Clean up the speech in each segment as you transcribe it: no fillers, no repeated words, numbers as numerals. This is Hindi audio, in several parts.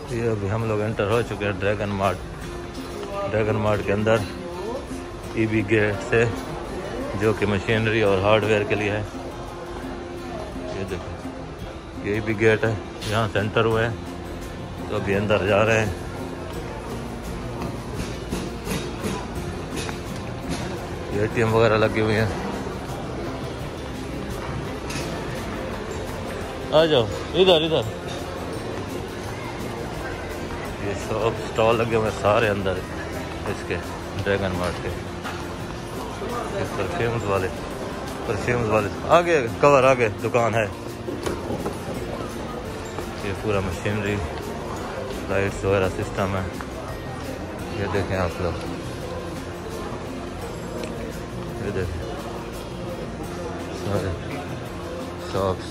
ये अभी हम लोग एंटर हो चुके हैं ड्रैगन मार्ट के अंदर ईबी गेट से, जो कि मशीनरी और हार्डवेयर के लिए है। ये देखो ये ईबी गेट है, यहाँ से एंटर हुए हैं तो अभी अंदर जा रहे हैं। एटीएम वगैरह लगी हुई हैं। आ जाओ इधर। ये सब स्टॉल लगे हुए सारे अंदर इसके ड्रैगन मार्ट के। परफ्यूम्स वाले आगे कवर आगे दुकान है। ये पूरा मशीनरी लाइट्स वगैरह सिस्टम है। ये देखें आप लोग, ये देखें सारे शॉप्स।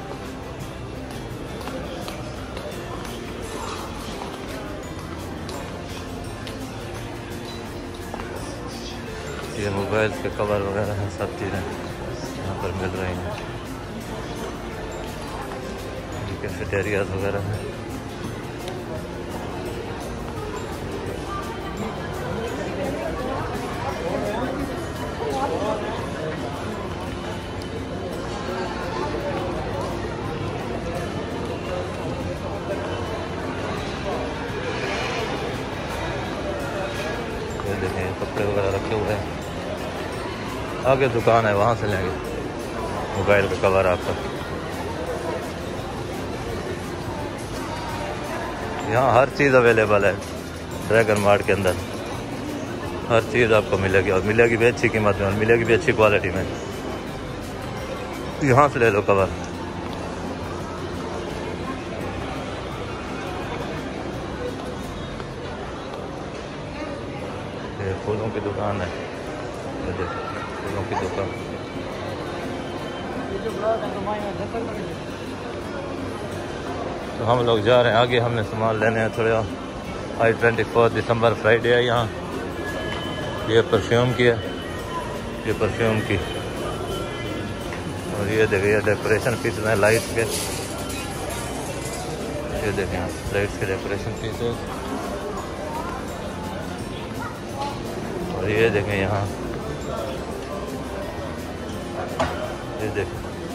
ये मोबाइल के कवर वगैरह हैं, सब चीज़ें यहाँ पर मिल रही हैं। ये कैफेटेरियाज वगैरह हैं। ये देखें कपड़े वगैरह रखे हुए हैं। आगे दुकान है, वहाँ से लेंगे मोबाइल का कवर आपका। यहाँ हर चीज़ अवेलेबल है ड्रैगन मार्ट के अंदर। हर चीज़ आपको मिलेगी और मिलेगी भी अच्छी कीमत में और मिलेगी भी अच्छी क्वालिटी में। यहाँ से ले लो कवर। ये फूलों की दुकान है, ये देखो फूलों की दुकान। तो हम लोग जा रहे हैं आगे, हमने सामान लेने हैं थोड़ा। आज 24 दिसंबर फ्राइडे है यहाँ। ये परफ्यूम की है, ये परफ्यूम की। और ये देखिए डेकोरेशन पीसेस हैं लाइट्स के। ये देखें आप लाइट्स के डेकोरेशन पीसेस। और ये देखें यहाँ, ये देखें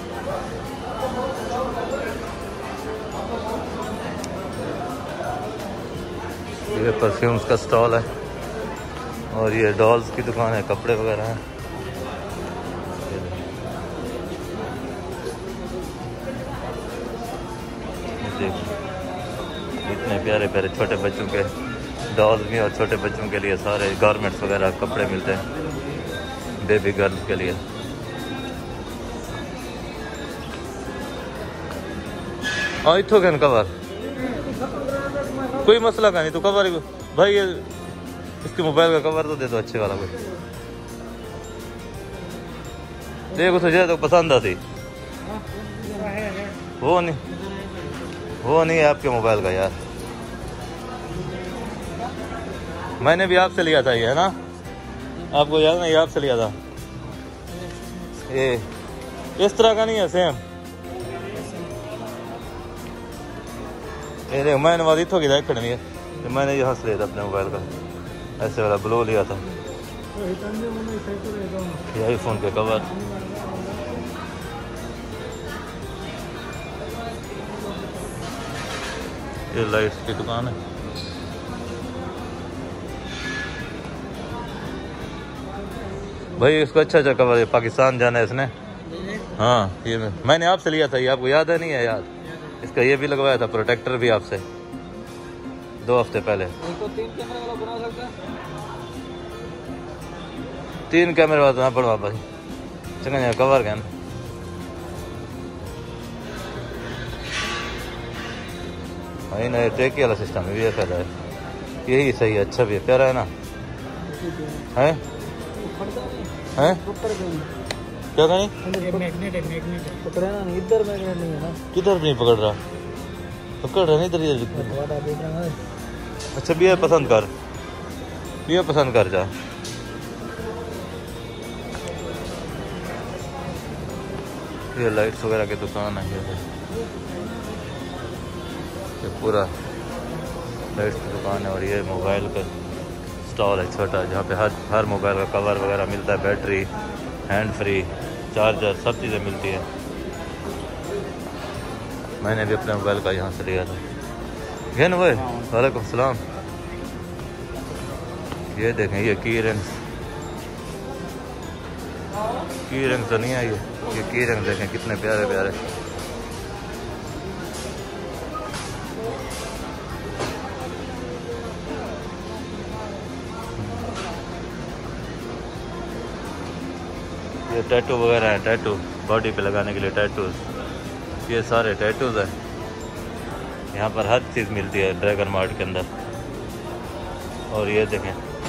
ये परफ्यूम्स का स्टॉल है। और ये डॉल्स की दुकान है, कपड़े वगैरह हैं। इतने प्यारे प्यारे छोटे बच्चों के डॉल्स भी और छोटे बच्चों के लिए सारे गारमेंट्स वगैरह कपड़े मिलते हैं बेबी गर्ल्स के लिए। हाँ इतो क्या कवर, कोई मसला का नहीं। तो कवर भाई ये इसके मोबाइल का कवर तो दे दो अच्छे वाला कोई। देखो तुझे तो पसंद आती वो नहीं है आपके मोबाइल का यार। मैंने भी आपसे लिया था ये, है ना? आपको याद नहीं, आपसे लिया था ये। इस तरह का नहीं है, सेम। ये मैंने वाली इतों की खड़नी है, मैंने यहाँ से लिया था अपने मोबाइल का, ऐसे वाला ब्लू लिया था। ये आईफोन के कवर। ये लाइट्स की दुकान है। भाई इसको अच्छा कवर है, पाकिस्तान जाना है इसने। हाँ ये मैंने आपसे लिया था, ये आपको याद है नहीं है? याद इसका ये भी लगवाया था, प्रोटेक्टर भी आपसे 2 हफ्ते पहले। तो 3 कैमरे वाला बना सकता है? 3 कैमरे वाला ना पड़वा भाई, चंगा कवर क्या ना। हाँ ना, ये टेकी वाला सिस्टम है, ये फायदा है, यही सही है, अच्छा भी है, प्यारा है ना। है क्या कहीं मैग्नेट पकड़ा ना, इधर मैग्नेट नहीं है ना। किधर नहीं पकड़ रहा नहीं, इधर अच्छा भी है, पसंद कर जा। ये लाइट्स वगैरह की दुकान है, ये पूरा लाइट्स की दुकान है। और ये मोबाइल का स्टॉल है छोटा, जहाँ पे हर मोबाइल का कवर वगैरह मिलता है, बैटरी, हैंड फ्री, चार्जर, सब चीज़ें मिलती है। मैंने भी अपने मोबाइल का यहाँ से लिया था। घेन भाई, वालेकुम सलाम। ये देखें, ये की रिंग्स तो नहीं है, ये की रिंग्स देखें कितने प्यारे प्यारे। ये टैटू वगैरह है, टैटू बॉडी पे लगाने के लिए टैटूज, ये सारे टैटूज हैं। यहाँ पर हर चीज़ मिलती है ड्रैगन मार्ट के अंदर। और ये देखें,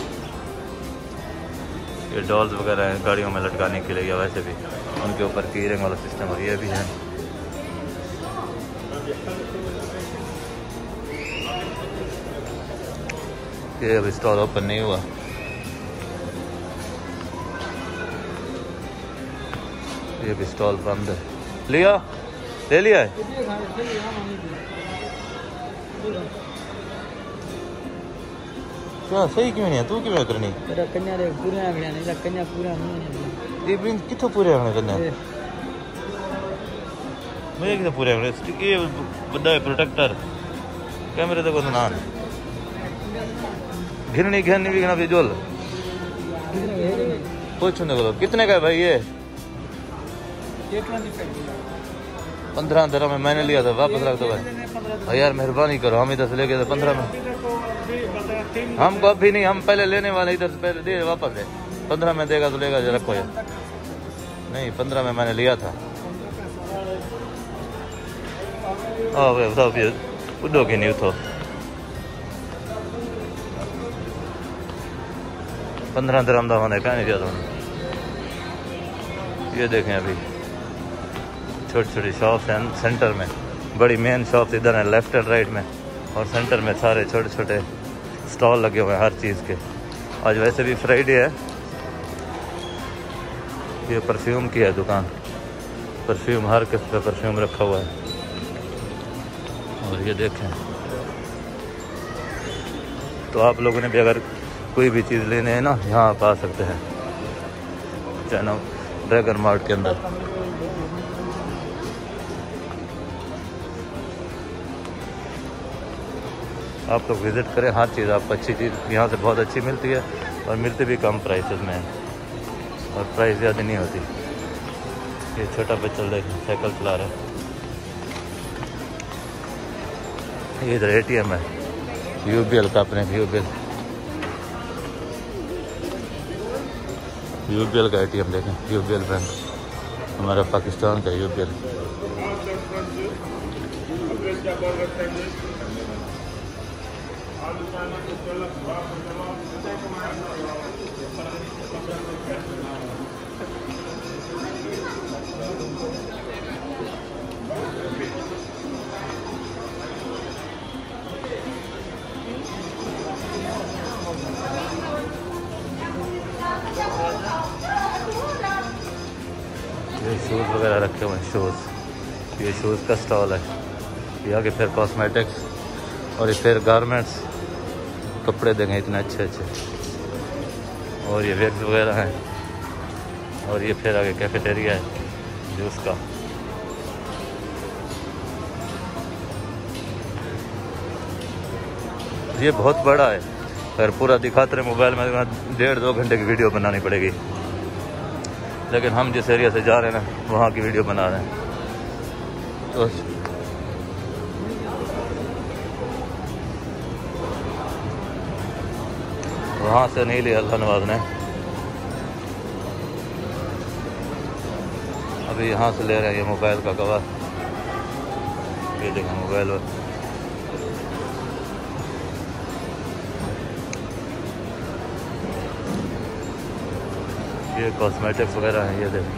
ये डॉल्स वगैरह हैं गाड़ियों में लटकाने के लिए, या वैसे भी उनके ऊपर की रिंग वाला सिस्टम। और ये भी है, ये अभी स्टॉल ओपन नहीं हुआ। ये भी स्टॉल बंद है। लिया, ले लिया है। क्या सही क्यों नहीं है? तू क्यों करनी? मेरा कन्या रे पूरे आंगने नहीं, कन्या पूरा नहीं। ये बिन किथों पूरे आंगने कन्या? मैं किथों पूरे आंगने? ये बड़ा है प्रोटेक्टर, कैमरे देखो तो नान घिरनी घिरनी भी घिना बिजोल कुछ नहीं बोलो। कितने का है भाई ये? 15 dirham में मैंने लिया था, वापस रख दो भाई। यार मेहरबानी करो, हम इधर से लेके 15 में हमको अभी नहीं, हम पहले लेने वाले, इधर से पहले दे वापस है। 15 में देगा तो लेगा, रखो यार। नहीं 15 में मैंने लिया था। बताओ उड़ो की नहीं उठो। 15 dirham का होने क्या नहीं दिया तुमने। ये देखें, अभी छोटी छोटी शॉप्स हैं सेंटर में। बड़ी मेन शॉप्स इधर है लेफ्ट एंड राइट में, और सेंटर में सारे छोटे छोटे स्टॉल लगे हुए हैं हर चीज़ के। आज वैसे भी फ्राइडे है। ये परफ्यूम की है दुकान, परफ्यूम हर किस्म का परफ्यूम रखा हुआ है। और ये देखें, तो आप लोगों ने भी अगर कोई भी चीज़ लेने है ना, यहाँ आप आ सकते हैं चाइना ड्रैगन मार्ट के अंदर। आप लोग विज़िट करें, हर चीज़ आपको अच्छी चीज़ यहाँ से बहुत अच्छी मिलती है, और मिलती भी कम प्राइसेस में है, और प्राइस ज़्यादा नहीं होती। ये छोटा बच्चा देखें साइकिल चला रहा है। ये इधर ATM है UBL का, अपने UBL का ATM देखें, UBL बैंक, हमारा पाकिस्तान का UBL। ये शूज़ वगैरह रखे हुए हैं, शूज़। ये शूज़ का स्टॉल है। ये आगे फिर कॉस्मेटिक्स, और ये फिर गारमेंट्स, कपड़े देंगे इतने अच्छे अच्छे। और ये वैक्स वगैरह हैं। और ये फिर आगे कैफेटेरिया है जूस का। ये बहुत बड़ा है, अगर पूरा दिखाते रहे मोबाइल में 1.5-2 घंटे की वीडियो बनानी पड़ेगी। लेकिन हम जिस एरिया से जा रहे हैं ना, वहाँ की वीडियो बना रहे हैं। तो वहाँ से नहीं लिया अल्लाह नवाज ने, अभी यहाँ से ले रहे हैं ये मोबाइल का कवर। ये देखें मोबाइल, ये कॉस्मेटिक्स वगैरह हैं। ये देखें,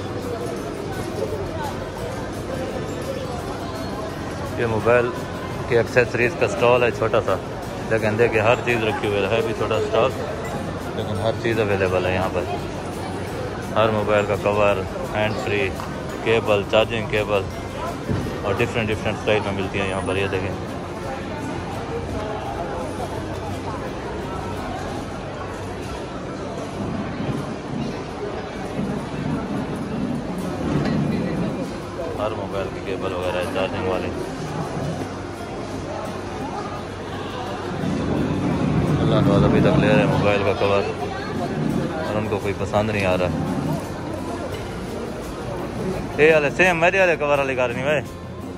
ये मोबाइल ये एक्सेसरीज का स्टॉल है छोटा सा, लेकिन देखिए हर चीज़ रखी हुई है भी छोटा स्टॉल, लेकिन हर चीज़ अवेलेबल है यहाँ पर। हर मोबाइल का cover, hand free, cable, charging cable और डिफरेंट स्टाइल में मिलती है यहाँ पर। ये देखें हर मोबाइल की केबल वगैरह है चार्जिंग वाले। अल्लाह वाला अभी तक ले रहे हैं मोबाइल का कवर और उनको कोई पसंद नहीं आ रहा। ये वाले सेम मेरे वाले कवर वाली कार नहीं भाई।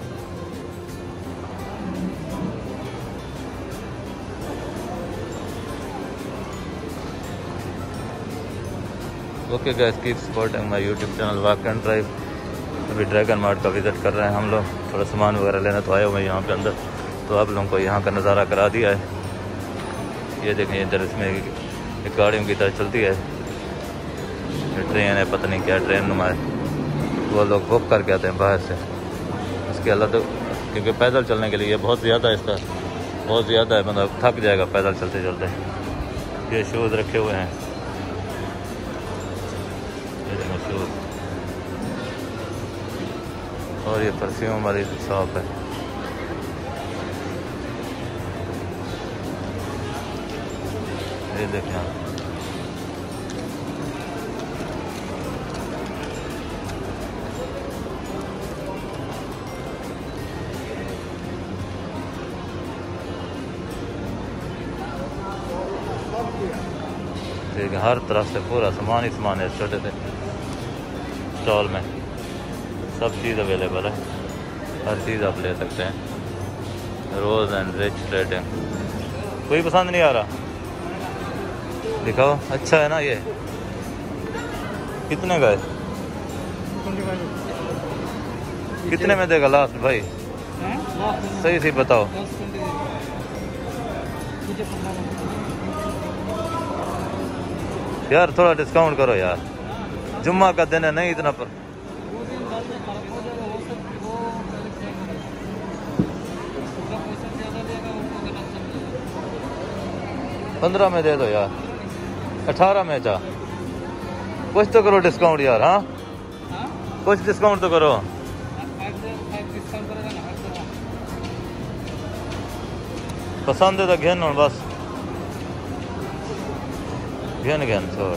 Okay guys, keep supporting my YouTube channel walk and drive. अभी ड्रैगन मार्ट का विज़िट कर रहे हैं हम लोग, थोड़ा सामान वगैरह लेना तो आए हुए हैं यहाँ पे अंदर, तो आप लोगों को यहाँ का नज़ारा करा दिया है। ये देखें इधर इसमें एक गाड़ियों की तरह चलती है, ये ट्रेन है, पता नहीं क्या ट्रेन नुमा है, वो लोग बुक करके आते हैं बाहर से। इसके अलावा तो क्योंकि पैदल चलने के लिए ये बहुत ज़्यादा है, इसका बहुत ज़्यादा है, मतलब थक जाएगा पैदल चलते चलते। ये शूज़ रखे हुए हैं, ये देखें शूज़, और ये परफ्यूम वाली शॉप है। ये देखें आप, देखिए हर तरफ से पूरा सामान ही सामान है। छोटे से स्टॉल में सब चीज़ अवेलेबल है, हर चीज़ आप ले सकते हैं। रोज़ एंड रिच रेटिंग, कोई पसंद नहीं आ रहा दिखाओ। अच्छा है ना ये, कितने का है, कितने में देगा लास्ट भाई, सही सही बताओ। यार थोड़ा डिस्काउंट करो यार, जुम्मा का दिन है, नहीं इतना पर। $15 में दे दो यार, 18 में जा, कुछ तो करो डिस्काउंट यार। हाँ कुछ डिस्काउंट तो करो। पसंद है तो घेन बस, घेन छोड़।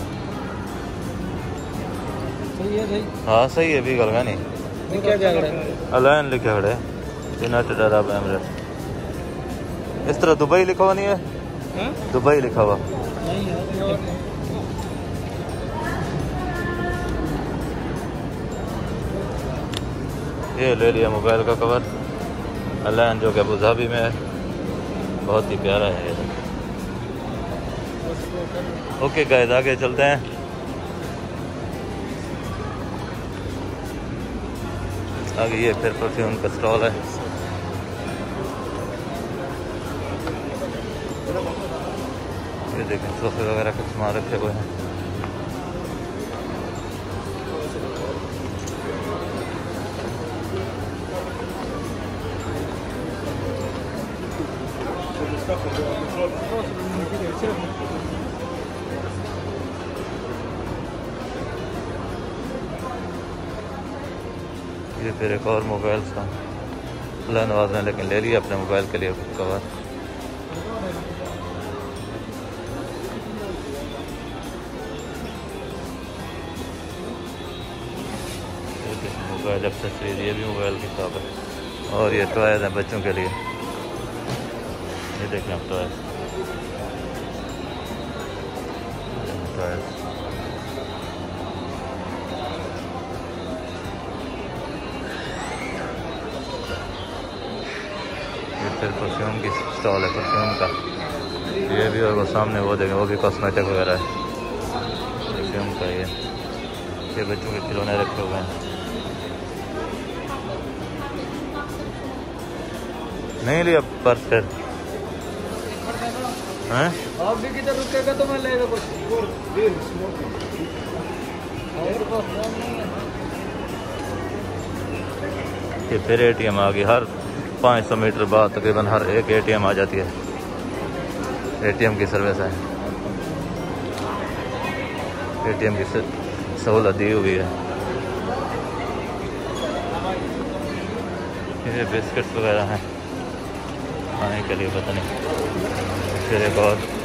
सही है भाई, हाँ सही है, भी गल नहीं क्या अलायन लिखे खड़े, यूनाइटेड अरब एमिरेट। इस तरह दुबई लिखा हुआ नहीं है, दुबई लिखा हुआ। ये ले लिया मोबाइल का कवर, अलायन जो कि अबू धाबी में है, बहुत ही प्यारा है ये। ओके गाइस, आगे चलते हैं। आगे ये फिर परफ्यूम का स्टॉल है। ये देखें सोफे वगैरह कुछ सामान रखे हुए हैं। ये फिर एक और मोबाइल का नवाज ने लेकिन ले लिया अपने मोबाइल के लिए कवर। मोबाइल एक्सेसरीज, ये भी मोबाइल की शॉप है। और ये टॉयज हैं बच्चों के लिए, ये देखें आप टॉयज। ये फिर परफ्यूम की स्टॉल है, परफ्यूम का ये भी, और वो सामने वो देखें, वो भी कॉस्मेटिक वगैरह है परफ्यूम का। ये बच्चों के खिलौने रखे हुए हैं। नहीं लिया पर्स फिर हैं? आप भी किधर रुकेगा तो मैं लेगा कुछ। ये फिर ATM आ गई, हर 500 मीटर बाद तकरीबन हर एक ATM आ जाती है। ATM की सर्विस है, ATM की सहूलत दी हुई है। ये बिस्किट्स वगैरह हैं खाने के लिए, पता नहीं। फिर एक और